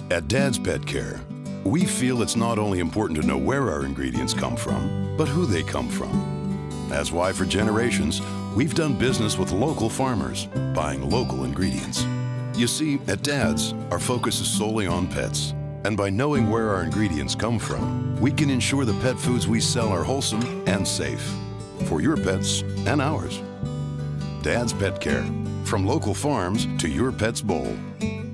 At Dad's Pet Care, we feel it's not only important to know where our ingredients come from, but who they come from. That's why for generations, we've done business with local farmers, buying local ingredients. You see, at Dad's, our focus is solely on pets. And by knowing where our ingredients come from, we can ensure the pet foods we sell are wholesome and safe for your pets and ours. Dad's Pet Care, from local farms to your pet's bowl.